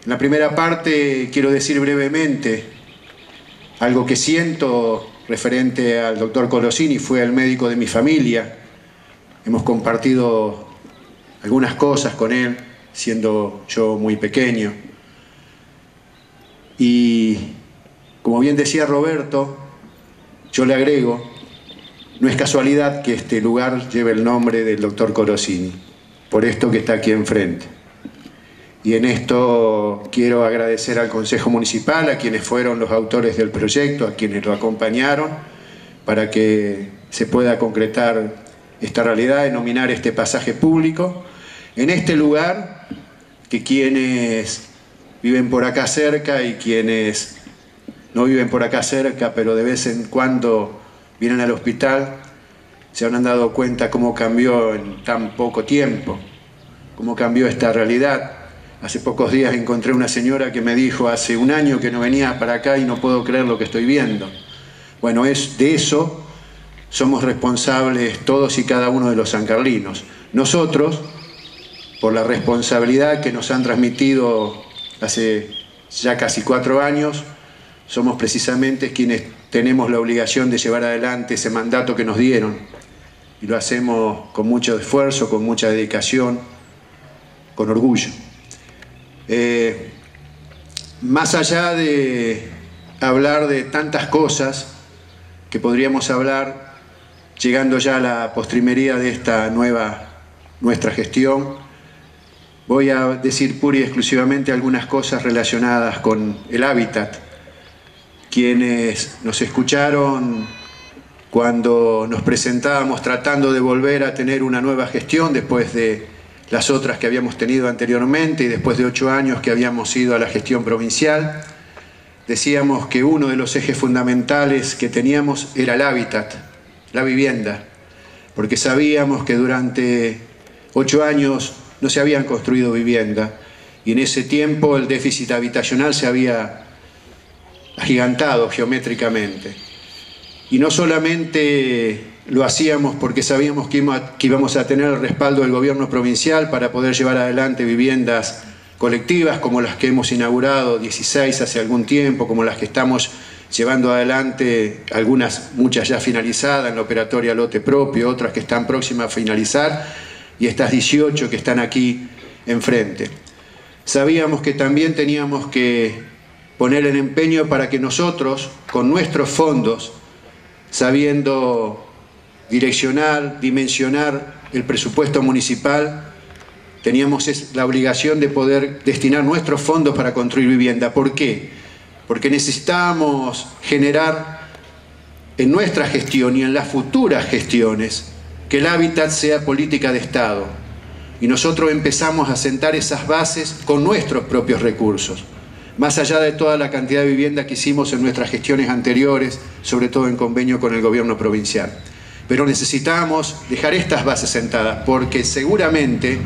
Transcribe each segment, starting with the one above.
En la primera parte quiero decir brevemente algo que siento referente al doctor Colosini. Fue el médico de mi familia. Hemos compartido algunas cosas con él, siendo yo muy pequeño. Y como bien decía Roberto, yo le agrego, no es casualidad que este lugar lleve el nombre del doctor Colosini, por esto que está aquí enfrente. Y en esto quiero agradecer al Consejo Municipal, a quienes fueron los autores del proyecto, a quienes lo acompañaron, para que se pueda concretar esta realidad de nominar este pasaje público en este lugar que quienes viven por acá cerca y quienes no viven por acá cerca, pero de vez en cuando vienen al hospital, se habrán dado cuenta cómo cambió en tan poco tiempo, cómo cambió esta realidad. Hace pocos días encontré una señora que me dijo, hace un año que no venía para acá y no puedo creer lo que estoy viendo. Bueno, de eso somos responsables todos y cada uno de los sancarlinos. Nosotros, por la responsabilidad que nos han transmitido hace ya casi 4 años, somos precisamente quienes tenemos la obligación de llevar adelante ese mandato que nos dieron. Y lo hacemos con mucho esfuerzo, con mucha dedicación, con orgullo. Más allá de hablar de tantas cosas que podríamos hablar, llegando ya a la postrimería de esta nuestra gestión, voy a decir pura y exclusivamente algunas cosas relacionadas con el hábitat. Quienes nos escucharon cuando nos presentábamos tratando de volver a tener una nueva gestión después de las otras que habíamos tenido anteriormente y después de 8 años que habíamos ido a la gestión provincial, decíamos que uno de los ejes fundamentales que teníamos era el hábitat, la vivienda, porque sabíamos que durante 8 años no se habían construido vivienda y en ese tiempo el déficit habitacional se había agigantado geométricamente. Y no solamente lo hacíamos porque sabíamos que íbamos a tener el respaldo del gobierno provincial para poder llevar adelante viviendas colectivas como las que hemos inaugurado 16 hace algún tiempo, como las que estamos llevando adelante, muchas ya finalizadas en la operatoria lote propio, otras que están próximas a finalizar y estas 18 que están aquí enfrente. Sabíamos que también teníamos que poner el empeño para que nosotros, con nuestros fondos, sabiendo direccionar, dimensionar el presupuesto municipal, teníamos la obligación de poder destinar nuestros fondos para construir vivienda. ¿Por qué? Porque necesitábamos generar en nuestra gestión y en las futuras gestiones que el hábitat sea política de Estado. Y nosotros empezamos a sentar esas bases con nuestros propios recursos, más allá de toda la cantidad de vivienda que hicimos en nuestras gestiones anteriores, sobre todo en convenio con el gobierno provincial. Pero necesitamos dejar estas bases sentadas, porque seguramente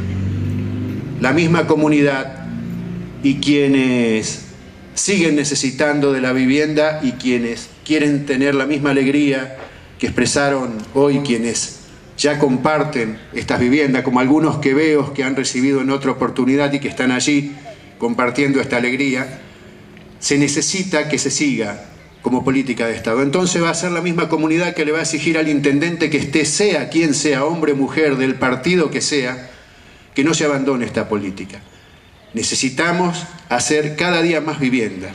la misma comunidad y quienes siguen necesitando de la vivienda y quienes quieren tener la misma alegría que expresaron hoy quienes ya comparten estas viviendas, como algunos que veo que han recibido en otra oportunidad y que están allí compartiendo esta alegría, se necesita que se siga como política de Estado. Entonces va a ser la misma comunidad que le va a exigir al intendente que esté, sea quien sea, hombre o mujer, del partido que sea, que no se abandone esta política. Necesitamos hacer cada día más viviendas.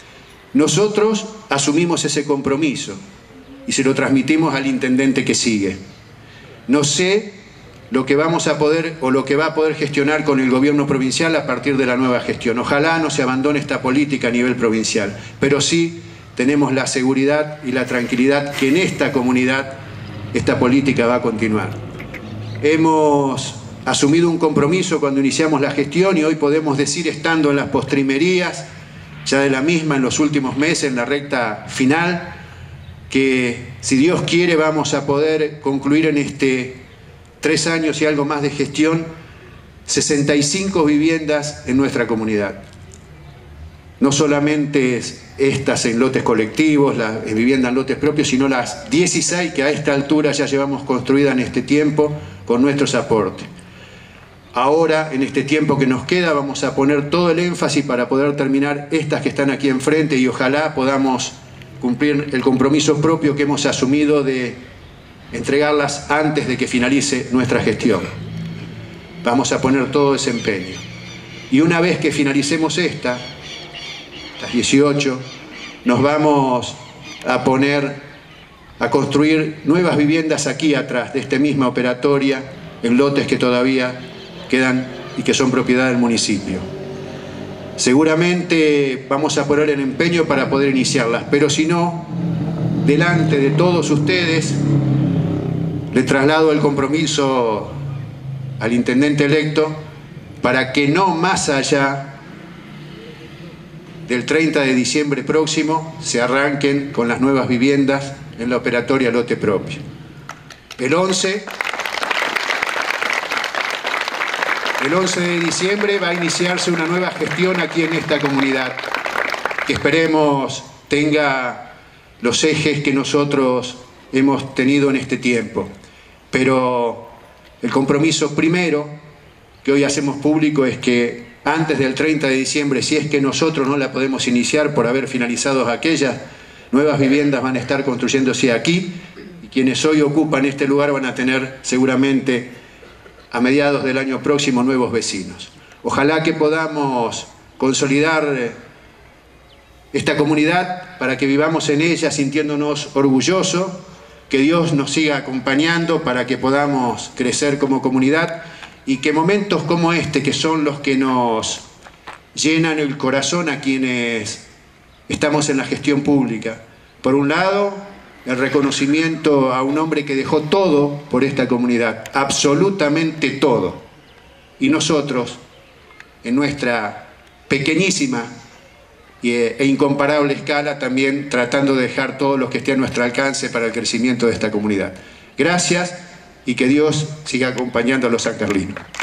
Nosotros asumimos ese compromiso y se lo transmitimos al intendente que sigue. No sé lo que vamos a poder o lo que va a poder gestionar con el gobierno provincial a partir de la nueva gestión. Ojalá no se abandone esta política a nivel provincial, pero sí tenemos la seguridad y la tranquilidad que en esta comunidad esta política va a continuar. Hemos asumido un compromiso cuando iniciamos la gestión y hoy podemos decir, estando en las postrimerías ya de la misma, en los últimos meses, en la recta final, que si Dios quiere vamos a poder concluir en 3 años y algo más de gestión, 65 viviendas en nuestra comunidad. No solamente estas en lotes colectivos, las viviendas en lotes propios, sino las 16 que a esta altura ya llevamos construidas en este tiempo con nuestros aportes. ahora, en este tiempo que nos queda, vamos a poner todo el énfasis para poder terminar estas que están aquí enfrente y ojalá podamos cumplir el compromiso propio que hemos asumido de entregarlas antes de que finalice nuestra gestión. Vamos a poner todo ese empeño. Y una vez que finalicemos estas 18, nos vamos a poner a construir nuevas viviendas aquí atrás de esta misma operatoria, en lotes que todavía quedan y que son propiedad del municipio. Seguramente vamos a poner el empeño para poder iniciarlas, pero si no, delante de todos ustedes, le traslado el compromiso al intendente electo para que no más allá del 30 de diciembre próximo se arranquen con las nuevas viviendas en la operatoria lote propio. El 11 de diciembre va a iniciarse una nueva gestión aquí en esta comunidad, que esperemos tenga los ejes que nosotros hemos tenido en este tiempo. Pero el compromiso primero que hoy hacemos público es que antes del 30 de diciembre, si es que nosotros no la podemos iniciar por haber finalizado aquellas, nuevas viviendas van a estar construyéndose aquí y quienes hoy ocupan este lugar van a tener seguramente a mediados del año próximo nuevos vecinos. Ojalá que podamos consolidar esta comunidad para que vivamos en ella sintiéndonos orgullosos, que Dios nos siga acompañando para que podamos crecer como comunidad y que momentos como este, que son los que nos llenan el corazón a quienes estamos en la gestión pública. Por un lado, el reconocimiento a un hombre que dejó todo por esta comunidad, absolutamente todo. Y nosotros, en nuestra pequeñísima e incomparable escala, también tratando de dejar todos los que esté a nuestro alcance para el crecimiento de esta comunidad. Gracias y que Dios siga acompañando a los sancarlinos.